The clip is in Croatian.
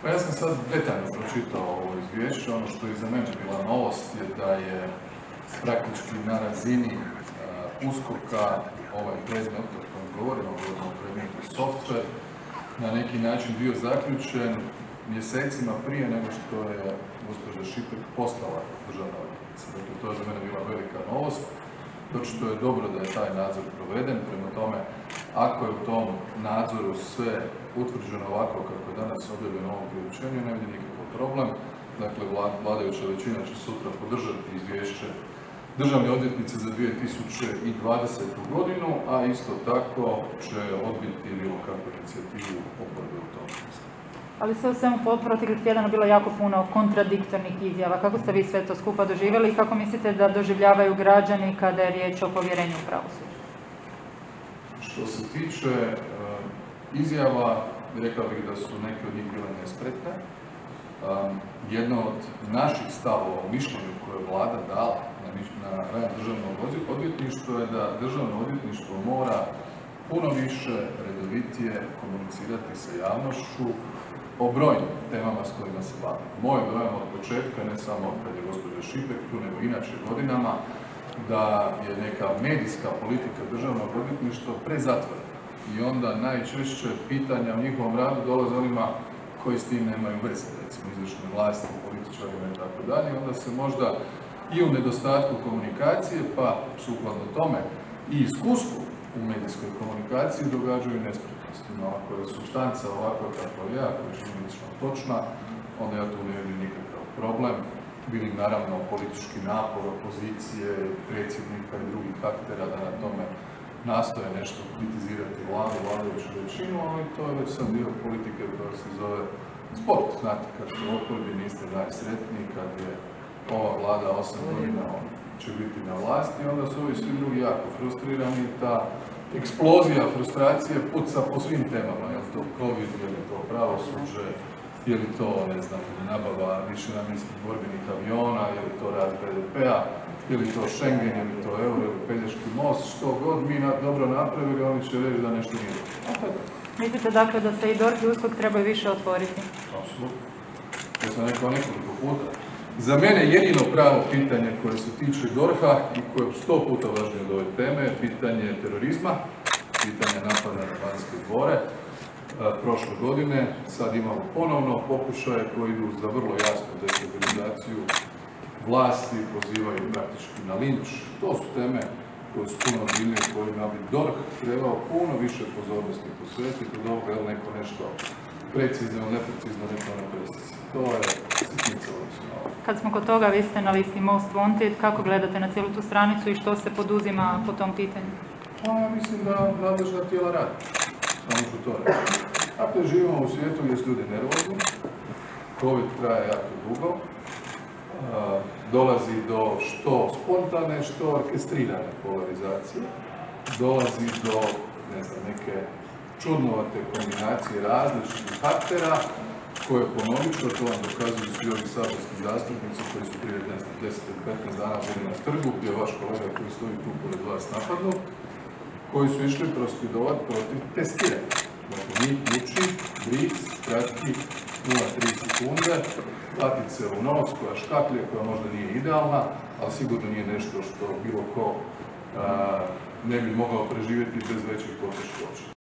Pa ja sam sad detaljno pročitao ovo izvješće. Ono što je za mene bila novost je da je praktički na razini USKOK-a ovaj predmet o kojem govorimo o predmetu software na neki način bio zaključen mjesecima prije nego što je gospođa Šipek postala državna odvjetnica. Dakle, to je za mene bila velika novost. Očito je dobro da je taj nadzor proveden, prema tome, ako je u tom nadzoru sve utvrđeno ovako kako je danas objavljeno u ovom priopćenju, ne vidim nikakav problem. Dakle, vladajuća većina će sutra podržati izvješće državne odvjetnice za 2020. godinu, a isto tako će odbiti bilo kakvu inicijativu oporbe u tom smislu. Ali sve u svemu proteklih tjedana bilo jako puno kontradiktornih izjava. Kako ste vi sve to skupa doživjeli i kako mislite da doživljavaju građani kada je riječ o povjerenju u pravosuđe? Što se tiče izjava, rekao bih da su neke od njih bile nespretne. Jedno od naših stavova u mišljenju koje je vlada dala na rad državnog odvjetništva je da državno odvjetništvo mora puno više, redovitije komunicirati sa javnošću o brojnim temama s kojima se bavi. Moj dojam od početka, ne samo kad je gospođa Šipek tu, nego inače godinama, da je neka medijska politika državnog odvjetništva prezatvorena. I onda najčešće pitanja o njihovom radu dolaze onima koji s tim nemaju veze, recimo izvršnoj vlasti, političarima i tako dalje. Onda se možda i u nedostatku komunikacije, pa sukladno tome i iskustvu u medijskoj komunikaciji događaju nespretnosti. No, ako je supstanca ovako kako je, ako je činjenično točna, onda ja tu ne vidim nikakav problem. Bili naravno politički napor opozicije, predsjednika i drugih aktera da na tome nastoje nešto kritizirati vladajuću većinu, ali to je već sad dio politike koja se zove sport. Znate, kad ste u oporbi niste najsretniji, kad je ova vlada 8 godina će biti na vlasti, onda su ovi svi drugi jako frustrirani. Ta eksplozija frustracije puca po svim temama, je li to COVID, je li to pravosuđe, je li to, ne znam, nabava višenamjenskih borbenih aviona, je li to rast BDP-a, je li to Schengen, je li to euro, ili Pelješki most, što god mi dobro napravili, oni će reći da nešto nije dobro. Mislite dakle da se i DORH i USKOK trebaju više otvoriti? Apsolutno. To sam rekao nekoliko puta. Za mene jedino pravo pitanje koje se tiče DORH-a i koje je 100 puta važnije od ove teme je pitanje terorizma, pitanje napada na Banske dvore. Prošle godine, sad imamo ponovno pokušaje koji idu za vrlo jasnu destabilizaciju vlasti, pozivaju praktički na linč. To su teme koje su puno ozbiljnije, kojima bi DORH trebao puno više pozornosti posvetiti od ovoga, je li neko nešto precizno ili neprecizno, neko ne precizno. To je sitnica odnosno. Kad smo kod toga, vi ste na listi Most Wanted, kako gledate na cijelu tu stranicu i što se poduzima po tom pitanju? Pa ja mislim da nadležna tijela radi. Samo ću to reći. Dakle, živimo u svijetu gdje su ljudi nervozni, COVID traje jako dugo, dolazi do što spontane, što orkestrirane polarizacije, dolazi do, ne znam, neke čudnovate kombinacije različitih aktera, koje ponovit ću, to vam dokazuju svi ovi saborski zastupnici koji su prije 10 ili 15 dana bili na trgu, gdje je vaš kolega koji stoji tu pored vas napadnut, koji su išli prosvjedovati protiv testiranja. Dakle, njih uči, bric, kratki, 0,3 sekunde, platice u nos, koja škaklje, koja možda nije idealna, ali sigurno nije nešto što bilo ko ne bi mogao preživjeti bez većih poteškoća.